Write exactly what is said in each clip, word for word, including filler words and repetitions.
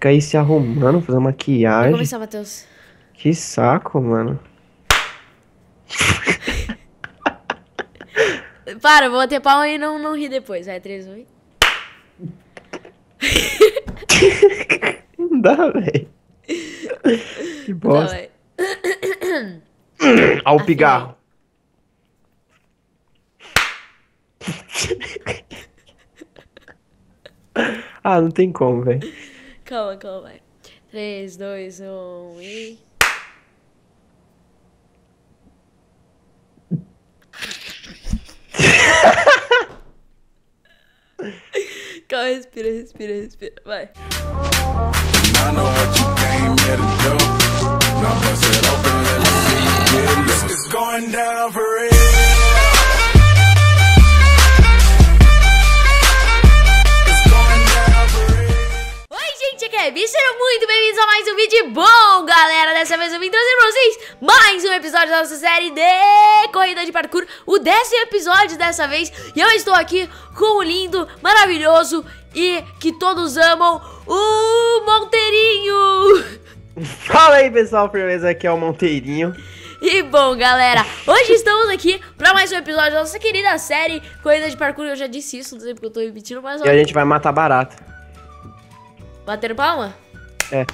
fica aí se arrumando, fazendo Vai maquiagem. começar, Matheus. Que saco, mano. Para, eu vou bater palma e não, não rir depois. Vai, três, um. Não dá, velho. Que Tá, bosta. vai. Ó o pigarro. Ah, não tem como, velho. Calma, calma, vai. três, dois, um e... Calma, respira, respira, respira. Vai. I know what you came here to do. Now bust it open, let me see you get loose. It's going down for real. It's going down for real. Oi, gente, aqui é Bi, sejam muito bem-vindos a mais um vídeo bom, galera. Dessa vez eu vim trazer pra vocês mais um episódio da nossa série de Corrida de Parkour, o décimo episódio dessa vez. E eu estou aqui com o lindo, maravilhoso e que todos amam, o Monteirinho. Fala aí, pessoal, firmeza, aqui é o Monteirinho. E bom, galera, hoje estamos aqui pra mais um episódio da nossa querida série Corrida de Parkour. Eu já disse isso, não sei porque eu tô repetindo, mas... E a gente vai matar barata. Batendo palma? É.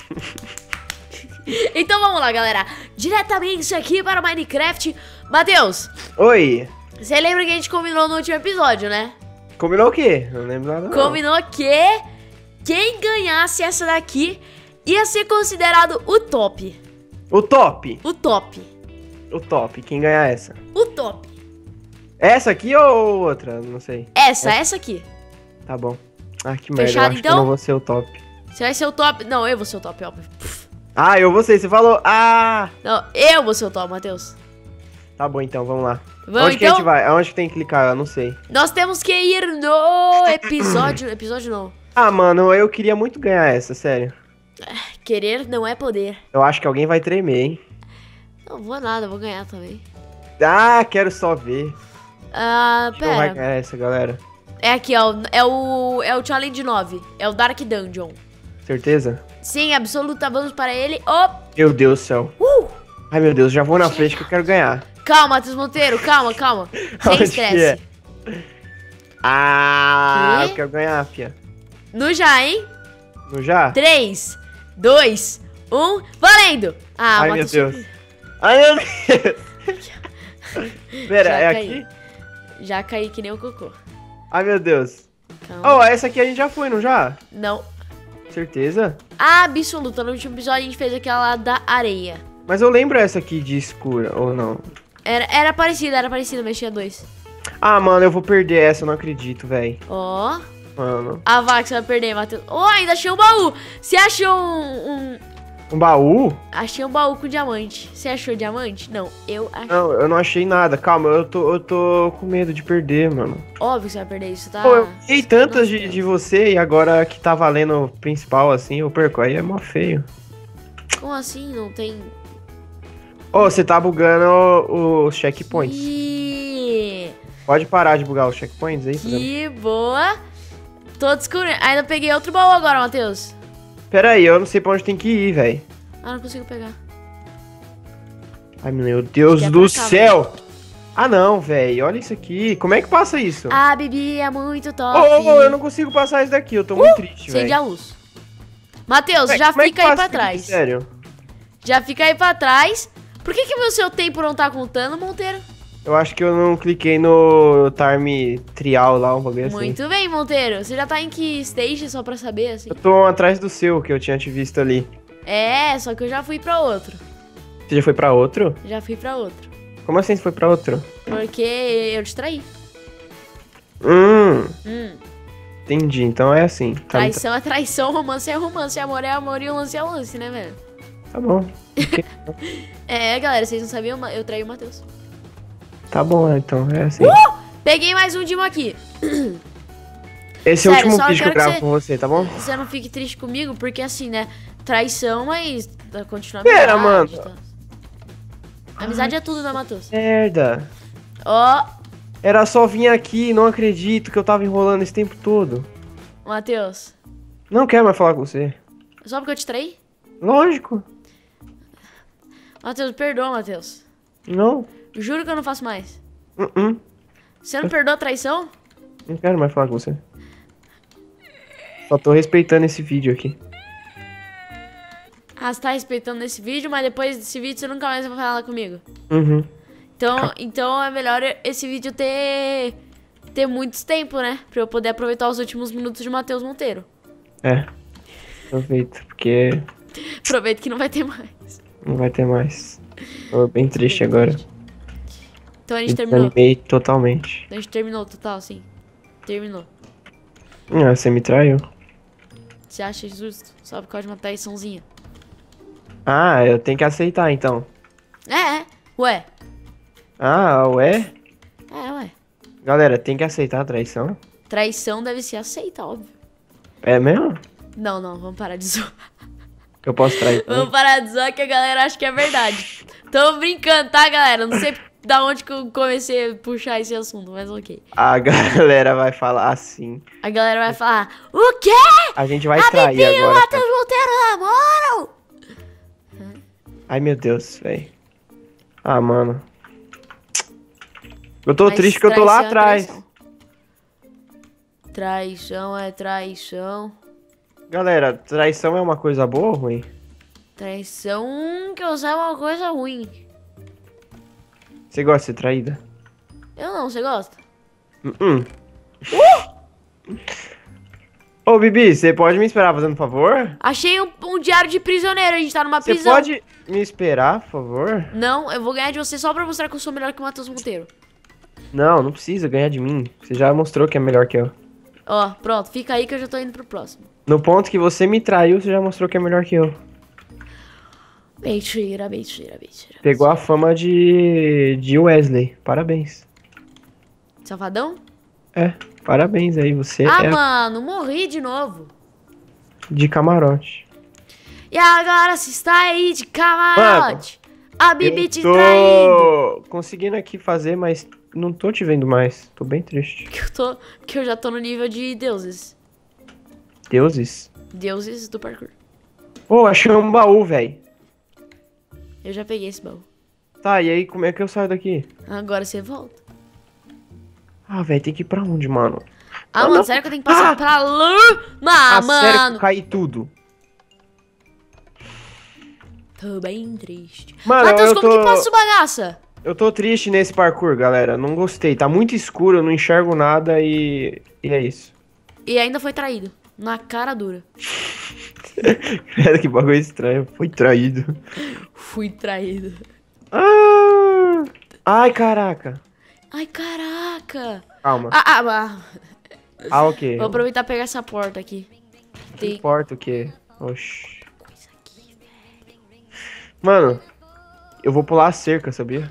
Então vamos lá, galera. Diretamente aqui para Minecraft. Matheus, Oi. você lembra que a gente combinou no último episódio, né? Combinou o quê? Não lembro nada, não. Combinou que quem ganhasse essa daqui ia ser considerado o top. O top. O top. O top. Quem ganhar essa? O top. Essa aqui ou outra? Não sei. Essa, essa aqui. Tá bom. Ah, que merda. Eu Fechado, acho então? que eu não vou ser o top. Você vai ser o top. Não, eu vou ser o top, óbvio. Ah, eu vou ser. Você falou. Ah! Não, eu vou ser o top, Matheus. Tá bom, então. Vamos lá. Vamos, Onde que a então? gente vai? Aonde que tem que clicar? Eu não sei. Nós temos que ir no episódio... Episódio não. Ah, mano, eu queria muito ganhar essa, sério. Querer não é poder. Eu acho que alguém vai tremer, hein? Não vou nada, vou ganhar também. Ah, quero só ver. Ah, Quem vai pera. ganhar essa, galera? É aqui, ó. É o, é o Challenge nove. É o Dark Dungeon. Certeza? Sim, absoluta. Vamos para ele. Oh! Meu Deus do céu. Uh! Ai, meu Deus, já vou na frente que eu quero ganhar. Calma, Matheus Monteiro. Calma, calma. Sem Onde estresse. que é? Ah, Quê? eu quero ganhar, fia. No já, hein? No já? três, dois, um. Valendo! Ah, Ai, meu Matheus. Deus. Ai, meu Deus. Pera, Já é caí. aqui? Já caí que nem o cocô. Ai, meu Deus. Calma. Oh, essa aqui a gente já foi, não já? Não. Certeza? Absoluta. No último episódio a gente fez aquela lá da areia. Mas eu lembro essa aqui de escura, ou não? Era, era parecida, era parecida, mas tinha dois. Ah, mano, eu vou perder essa, eu não acredito, velho. Ó. Mano. Ah, vai que você vai perder, Matheus. Oh, ainda achei um baú. Você achou um, um... Um baú? Achei um baú com diamante. Você achou diamante? Não, eu achei. Não, eu não achei nada. Calma, eu tô, eu tô com medo de perder, mano. Óbvio que você vai perder isso, tá? Pô, eu ganhei tantas de, Nossa. de você e agora que tá valendo o principal, assim, eu perco. Aí é mó feio. Como assim? Não tem... Ô, você tá bugando os checkpoints. Ih, Pode parar de bugar os checkpoints aí? fazendo- que boa. Tô descobrindo. Ainda peguei outro baú agora, Matheus. Pera aí, eu não sei pra onde tem que ir, velho. Ah, não consigo pegar. Ai, meu Deus Acho que é do pra cá, céu. Ah, não, velho. Olha isso aqui. Como é que passa isso? Ah, Bibi é muito Ô, top. ô, ô, eu não consigo passar isso daqui. Eu tô muito triste, Acende a velho. luz. Matheus, Ué, já como é que fica aí passa pra isso aqui, trás. Sério. Já fica aí pra trás. Por que que o seu tempo não tá contando, Monteiro? Eu acho que eu não cliquei no time trial lá, um bagulho assim. Muito bem, Monteiro. Você já tá em que stage, só pra saber, assim? Eu tô atrás do seu, que eu tinha te visto ali. É, só que eu já fui pra outro. Você já foi pra outro? Já fui pra outro. Como assim você foi pra outro? Porque eu distraí. Hum, Hum. entendi. Então é assim. Tá, Traição é traição, romance é romance, amor é amor e lance é lance, né, velho? tá bom. É, galera, vocês não sabiam, mas eu traí o Matheus. Tá bom, então é assim. Peguei mais um Dimo aqui. Esse é o sério, último só vídeo que eu quero que gravo você- com você, tá bom? Você não fique triste comigo, porque assim, né? Traição, mas continua a Pera, amizade, mano. tá? Amizade é tudo, né, Matheus? Merda. Ó, Era só vir aqui, não acredito que eu tava enrolando esse tempo todo. Matheus. Não quero mais falar com você. Só porque eu te traí? Lógico. Matheus, perdoa, Matheus. Não. Juro que eu não faço mais. Uh -uh. Você não perdoa a traição? Não quero mais falar com você. Só tô respeitando esse vídeo aqui. Ah, você tá respeitando esse vídeo, mas depois desse vídeo você nunca mais vai falar comigo. Uhum. Então, então é melhor esse vídeo ter, ter muito tempo, né? Pra eu poder aproveitar os últimos minutos de Matheus Monteiro. É. Aproveita, porque Aproveita que não vai ter mais. não vai ter mais. Tô bem triste agora. Então a gente terminou. Desanimei totalmente. A gente terminou total, sim. Terminou. Ah, você me traiu. Você acha justo? Só por causa de uma traiçãozinha. Ah, eu tenho que aceitar então. É, é. Ué. Ah, ué? É, ué. Galera, tem que aceitar a traição? Traição deve ser aceita, óbvio. É mesmo? Não, não, vamos parar de zoar. Eu posso trair. Vamos parar de zoar que a galera acha que é verdade. Tô brincando, tá, galera? Não sei da onde que eu comecei a puxar esse assunto, mas ok. A galera vai falar assim. A galera vai falar, o quê? A gente vai A trair Bibi e o agora. Matheus Monteiro namoram? Ai, meu Deus, velho. Ah, mano. Eu tô Mas triste que eu tô lá traição é atrás. traição. Traição é traição. Galera, traição é uma coisa boa ou ruim? Traição que eu saiba é uma coisa ruim. Você gosta de ser traída? Eu não, você gosta? Uh -uh. Uh! Ô, Bibi, você pode me esperar fazendo um favor? Achei um, um diário de prisioneiro, a gente tá numa Você prisão. pode me esperar, por favor? Não, eu vou ganhar de você só pra mostrar que eu sou melhor que o Matheus Monteiro. Não, não precisa ganhar de mim. Você já mostrou que é melhor que eu. Ó, pronto, fica aí que eu já tô indo pro próximo. No ponto que você me traiu, você já mostrou que é melhor que eu. Mentira, mentira, mentira. Pegou a fama de, de Wesley. Parabéns. Safadão? É, parabéns aí. Você Ah, é mano, morri de novo. de camarote. E agora se está aí de camarote. A Bibi Eu te tô traindo. conseguindo aqui fazer, mas não tô te vendo mais. Tô bem triste. Que eu, tô, que eu já tô no nível de deuses. Deuses. Deuses do parkour. Pô, achei um baú, velho. Eu já peguei esse baú. Tá, e aí como é que eu saio daqui? Agora você volta. Ah, velho, tem que ir pra onde, mano? Ah, Ah, mano, não. sério que eu tenho que passar Ah! pra lá? Ah, Ah, sério, mano. cai tudo. Tô bem triste. Mano, Matheus, eu como tô- que passa essa bagaça? Eu tô triste nesse parkour, galera. Não gostei. Tá muito escuro, eu não enxergo nada e... E é isso. E ainda foi traído. Na cara dura. Cara, que bagulho estranho. Foi traído. Fui traído. Ah! Ai, caraca. Ai, caraca. Calma. Ah, ah, ah. Ah, ok. Vou aproveitar e pegar essa porta aqui. Não Tem importa o que. Oxi. coisa aqui, velho. Mano, eu vou pular a cerca, sabia?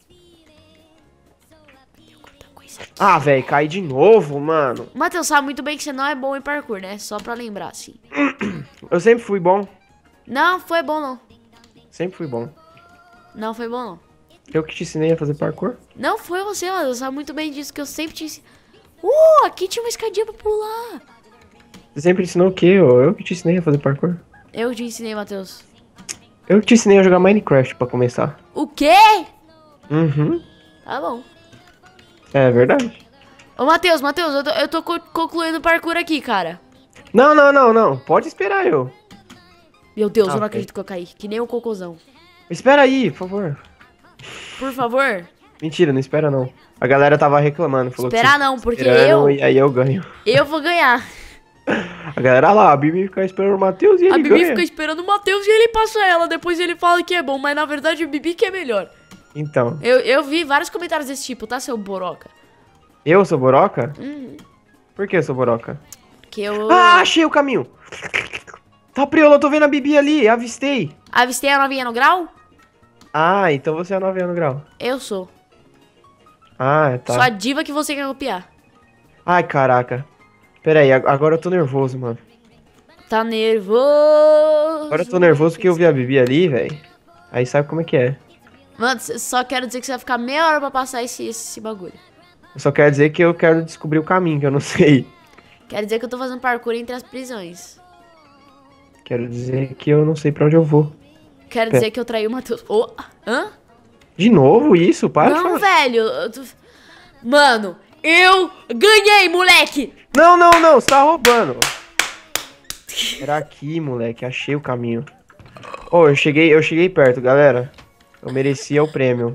Tem outra coisa aqui. Ah, velho, cai de novo, mano. O Matheus sabe muito bem que você não é bom em parkour, né? Só pra lembrar, assim. Eu sempre fui bom. Não, foi bom não. Sempre fui bom. Não foi bom não. Eu que te ensinei a fazer parkour? Não foi você, Matheus. Sabe muito bem disso que eu sempre te ensinei. Uh, aqui tinha uma escadinha pra pular. Você sempre ensinou o quê? ô? Eu que te ensinei a fazer parkour? Eu te ensinei, Matheus. Eu que te ensinei a jogar Minecraft pra começar. O quê? Uhum. Tá bom. É verdade. Ô, Matheus, Matheus, eu tô, eu tô co- concluindo o parkour aqui, cara. Não, não, não, não. Pode esperar eu. Meu Deus, Ah, eu não ok. acredito que eu caí. Que nem um cocôzão. Espera aí, por favor. Por favor. Mentira, não espera não. A galera tava reclamando. Falou Esperar que não, porque esperando, eu... E aí eu ganho. Eu vou ganhar. A galera lá, a Bibi fica esperando o Matheus e ele A Bibi ganha. fica esperando o Matheus e ele passa ela. Depois ele fala que é bom, mas na verdade o Bibi que é melhor. Então, Eu, eu vi vários comentários desse tipo, tá, seu boroca? eu sou Boroca? Uhum. Por que eu sou Boroca? Que eu Ah, achei o caminho. Tá, Priola, eu tô vendo a Bibi ali, avistei. avistei a novinha no grau? Ah, então você é nove anos grau. Eu sou. Ah, tá. Sou a diva que você quer copiar. Ai, caraca. Pera aí, ag- agora eu tô nervoso, mano. Tá nervoso. Agora eu tô nervoso porque eu vi a Bibi ali, velho. Aí sabe como é que é. Mano, c- só quero dizer que você vai ficar meia hora pra passar esse, esse bagulho. Eu só quero dizer que eu quero descobrir o caminho, que eu não sei. Quero dizer que eu tô fazendo parkour entre as prisões. Quero dizer que eu não sei pra onde eu vou. Quero Pera. dizer que eu traí o Matheus. Oh, hã? De novo isso? Para de Não, falar. velho. eu tô- Mano, eu ganhei, moleque. Não, não, não, você tá roubando. Era aqui, moleque, achei o caminho. Oh, eu cheguei, eu cheguei perto, galera. Eu merecia o prêmio.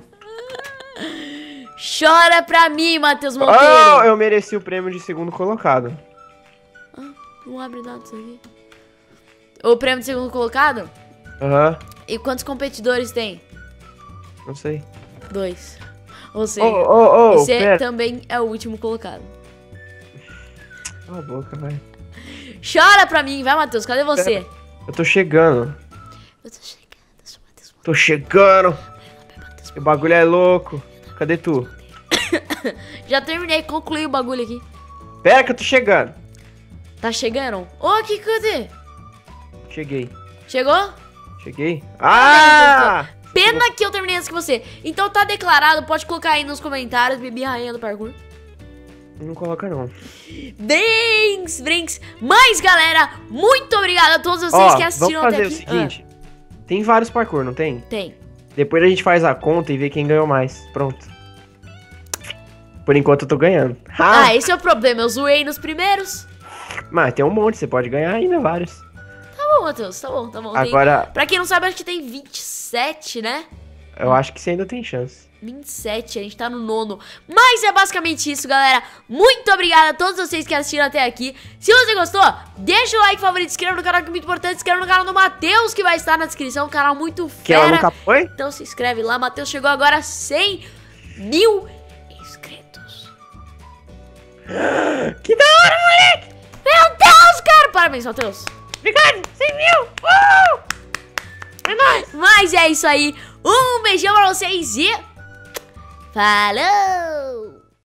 Chora pra mim, Matheus Monteiro. Oh, eu mereci o prêmio de segundo colocado. Não abre nada isso aqui. O prêmio de segundo colocado? Aham, E quantos competidores tem? não sei. Dois. Ou Oh, seja, oh, oh, você pera. também é o último colocado. Cala a boca, vai. Chora pra mim, vai, Matheus. Cadê você? Eu tô chegando. Eu tô chegando, eu sou o Matheus Tô chegando. Monteiro. O bagulho é louco. Cadê tu? Já terminei, concluí o bagulho aqui. Pera que eu tô chegando. Tá chegando? Ô, aqui, cadê? Cheguei. Chegou? Cheguei. Ah! Pena que eu terminei antes que você. Então tá declarado, pode colocar aí nos comentários, Bibi Rainha do Parkour. Não coloca não. Brinks, brinks. Mas, galera, muito obrigada a todos vocês Ó, que assistiram vamos até fazer aqui. o seguinte. Tem vários parkour, não tem? Ah, tem. Depois a gente faz a conta e vê quem ganhou mais. Pronto. Por enquanto eu tô ganhando. Ah, esse é o problema. Eu zoei nos primeiros. Mas tem um monte, você pode ganhar ainda vários. Tá bom, Matheus, tá bom, tá bom. Tem- Agora, Pra quem não sabe, acho que tem vinte e sete, né? eu acho que você ainda tem chance. vinte e sete, a gente tá no nono. Mas é basicamente isso, galera. Muito obrigada a todos vocês que assistiram até aqui. Se você gostou, deixa o like favorito, se inscreva no canal que é muito importante. Se inscreva no canal do Matheus, que vai estar na descrição. Um canal muito Que ela fera. nunca foi? Então se inscreve lá. Matheus chegou agora a cem mil inscritos. Que da hora, moleque! Meu Deus, cara. Parabéns, Matheus. Obrigado, cem mil! Uh! É nóis! Mas é isso aí. Um beijão pra vocês e... Falou!